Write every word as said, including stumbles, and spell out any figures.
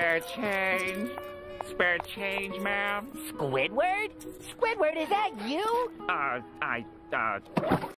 Spare change. Spare change, ma'am. Squidward? Squidward, is that you? Uh, I, uh...